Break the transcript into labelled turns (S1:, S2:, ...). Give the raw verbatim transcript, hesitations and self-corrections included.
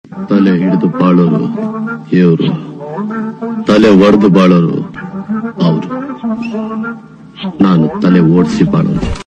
S1: ತಲೆ ಹಿಡಿದು ಬಾಳೋರು ಇವರು, ತಲೆ ಒಡೆದು ಬಾಳೋರು ಅವರು. ನಾನು ತಲೆ ಓಡಿಸಿ ಬಾಳೋರು.